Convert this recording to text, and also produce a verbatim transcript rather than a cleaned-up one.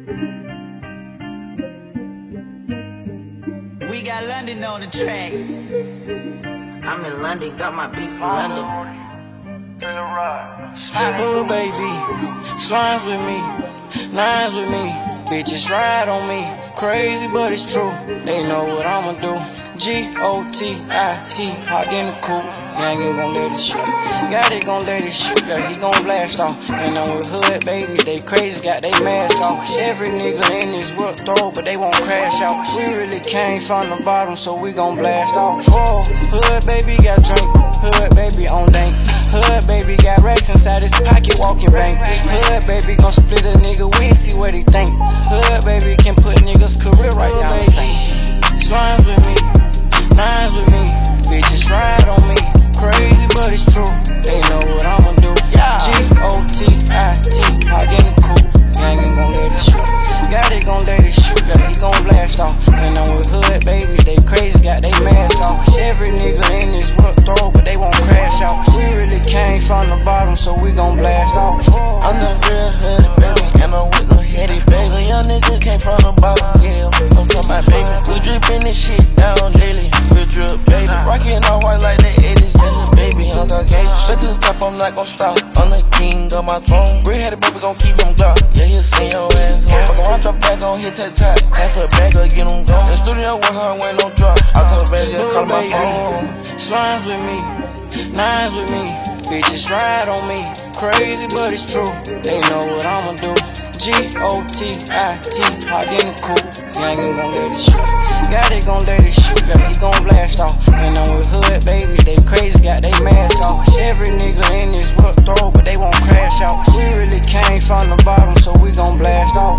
We got London on the track. I'm in London, got my beef from London. Oh baby, slimes with me, nines with me, bitches ride on me. Crazy but it's true, they know what I'ma do. G O T I T, hot in the coupe. Gang ain't gon' let it shoot. God, they gon' let it shoot. Yeah, he gon' blast off. And I'm with hood babies, they crazy, got they mask off. Every nigga in this world throw, but they won't crash out. We really came from the bottom, so we gon' blast off. Whoa, hood baby got drink, hood baby on dank. Hood baby got racks inside his pocket, walking bank. Hood baby gon' split a nigga with, see what he think. Hood baby can put niggas' career right down the same. Slimes with me, nines with me, bitches ride on me. Crazy but it's true, they know what I'ma do. G O T I T, hot in the coupe. Gang ain't gon' let it shoot. God, they gon' let it shoot, yeah, he gon' blast off. And I'm with hood babies, they crazy, got they mask off. Every nigga in this world throw, but they won't crash out. We really came from the bottom, so we gon' blast off. I'm the real hood baby, and I'm with no headache baby. Young nigga came from the bottom, yeah, I'm talking about baby. We drippin' this shit down daily, we drip baby. Rockin' all white like the eighties, yeah, baby, I'm got gauge. Straight to the top, I'm not gon' stop. I'm the king of my throne. Red-headed baby gon' keep him glock. Yeah, he'll send your ass home. Fuck around, drop back on, hit that top. Half a bag, or get him gone. In the studio, work hard, ain't no drops. I told baby, just call my phone. Slimes with me, nines with me, bitches ride on me. Crazy but it's true, they know what I'ma do. G O T I T, hot in the coupe. Gang ain't gon' let it shoot. God, they gon' let it shoot, yeah, he gon' blast off. And I'm with hood babies, they crazy, got they mask off. Every nigga in this world throw, but they won't crash out. We really came from the bottom, so we gon' blast off.